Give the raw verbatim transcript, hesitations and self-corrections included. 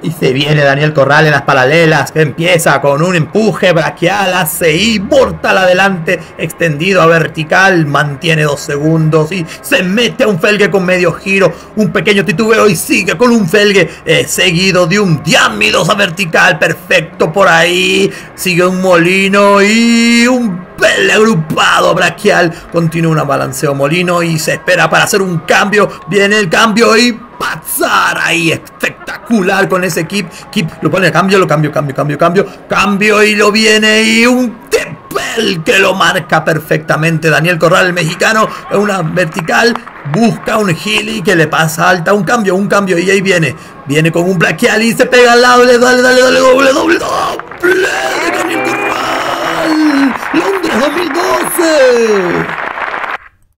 Y se viene Daniel Corral en las paralelas, que empieza con un empuje braquial, hace y mortal adelante, extendido a vertical, mantiene dos segundos y se mete a un felgue con medio giro, un pequeño titubeo y sigue con un felgue eh, seguido de un diámidos a vertical, perfecto por ahí, sigue un molino y un pelve agrupado braquial, continúa un balanceo molino y se espera para hacer un cambio, viene el cambio y pasar ahí, espectacular con ese Kip, Kip lo pone a cambio, lo cambio, cambio, cambio, cambio, cambio y lo viene y un tepel que lo marca perfectamente Daniel Corral, el mexicano, una vertical, busca un Healy que le pasa alta, un cambio, un cambio y ahí viene, viene con un braquial y se pega al lado, le dale, dale, dale, doble, doble, doble de Daniel Corral, Londres dos mil doce.